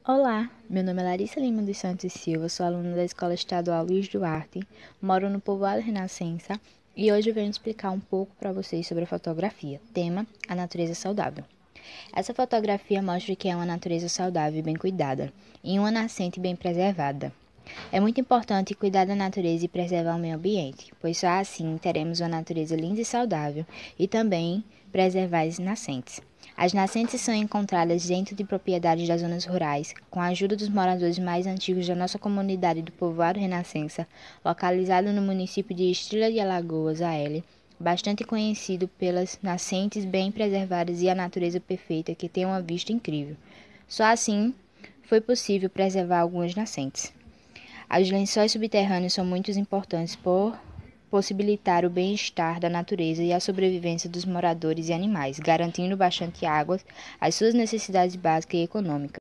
Olá, meu nome é Larissa Lima dos Santos e Silva, sou aluna da Escola Estadual Luiz Duarte, moro no povoado Renascença e hoje eu venho explicar um pouco para vocês sobre a fotografia. Tema: a natureza saudável. Essa fotografia mostra que é uma natureza saudável e bem cuidada, e uma nascente bem preservada. É muito importante cuidar da natureza e preservar o meio ambiente, pois só assim teremos uma natureza linda e saudável e também preservar as nascentes. As nascentes são encontradas dentro de propriedades das zonas rurais, com a ajuda dos moradores mais antigos da nossa comunidade do povoado Renascença, localizado no município de Estrela de Alagoas, AL, bastante conhecido pelas nascentes bem preservadas e a natureza perfeita que tem uma vista incrível. Só assim foi possível preservar algumas nascentes. Os lençóis subterrâneos são muito importantes por possibilitar o bem-estar da natureza e a sobrevivência dos moradores e animais, garantindo bastante água, as suas necessidades básicas e econômicas.